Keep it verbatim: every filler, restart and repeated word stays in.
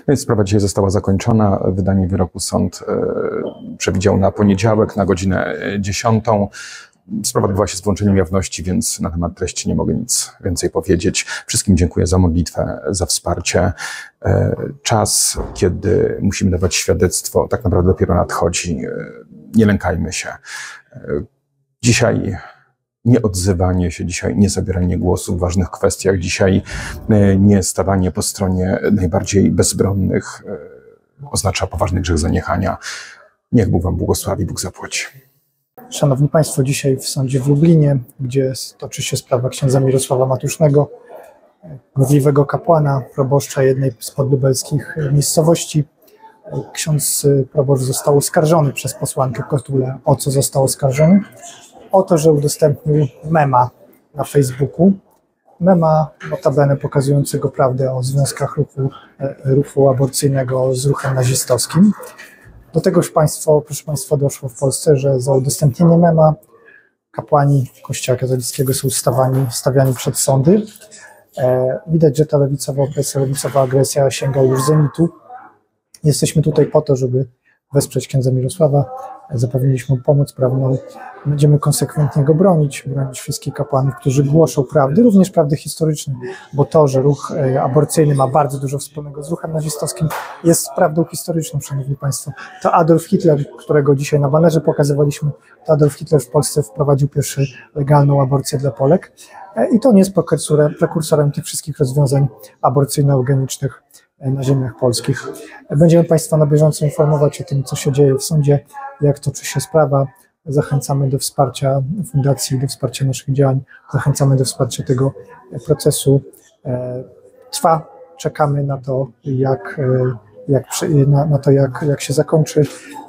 Więc sprawa dzisiaj została zakończona. Wydanie wyroku sąd przewidział na poniedziałek na godzinę dziesiątą. Sprawa odbyła się z włączeniem jawności, więc na temat treści nie mogę nic więcej powiedzieć. Wszystkim dziękuję za modlitwę, za wsparcie. Czas, kiedy musimy dawać świadectwo, tak naprawdę dopiero nadchodzi. Nie lękajmy się. Dzisiaj nie odzywanie się, dzisiaj nie zabieranie głosu w ważnych kwestiach, dzisiaj nie stawanie po stronie najbardziej bezbronnych oznacza poważny grzech zaniechania. Niech Bóg wam błogosławi, Bóg zapłaci. Szanowni Państwo, dzisiaj w sądzie w Lublinie, gdzie toczy się sprawa księdza Mirosława Matusznego, gorliwego kapłana, proboszcza jednej z podlubelskich miejscowości. Ksiądz proboszcz został oskarżony przez posłankę Kotulę. O co został oskarżony? O to, że udostępnił mema na Facebooku. Mema notabene pokazującego prawdę o związkach ruchu, ruchu aborcyjnego z ruchem nazistowskim. Do tego już państwo, proszę Państwa, doszło w Polsce, że za udostępnienie mema kapłani Kościoła katolickiego są stawani, stawiani przed sądy. E, widać, że ta lewicowa opresja, lewicowa agresja sięga już zenitu. Jesteśmy tutaj po to, żeby wesprzeć księdza Mirosława. Zapewniliśmy mu pomoc prawną. Będziemy konsekwentnie go bronić, bronić wszystkich kapłanów, którzy głoszą prawdy, również prawdy historyczne, bo to, że ruch aborcyjny ma bardzo dużo wspólnego z ruchem nazistowskim, jest prawdą historyczną, szanowni państwo. To Adolf Hitler, którego dzisiaj na banerze pokazywaliśmy, to Adolf Hitler w Polsce wprowadził pierwszą legalną aborcję dla Polek i to nie jest prekursorem, prekursorem tych wszystkich rozwiązań aborcyjno-eugenicznych na ziemiach polskich. Będziemy Państwa na bieżąco informować o tym, co się dzieje w sądzie, jak toczy się sprawa. Zachęcamy do wsparcia fundacji, do wsparcia naszych działań, zachęcamy do wsparcia tego procesu. Trwa, czekamy na to, jak, jak, na, na to, jak, jak się zakończy.